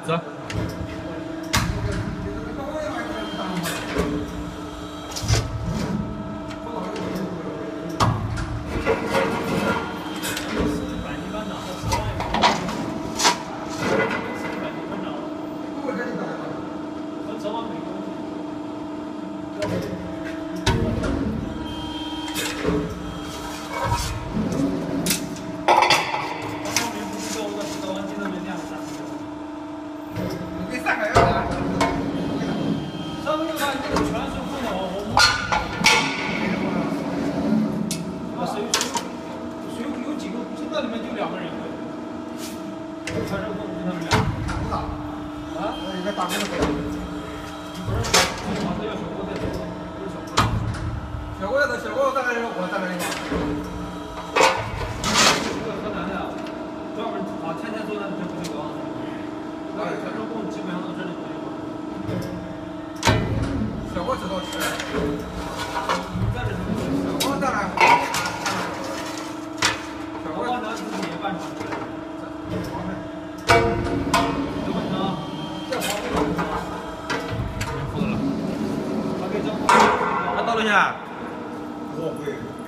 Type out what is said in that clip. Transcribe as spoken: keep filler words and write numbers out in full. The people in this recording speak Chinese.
走。 小锅的小锅大概是我大概一个。 这个河南的，专门啊天天做那这不就高？那全州供基本上都这里不就高。 小锅知道吃。 在这小锅当然。小锅拿自己也办成出来。有问题啊？这黄飞了。付了。他给交。 他到了呢。我会。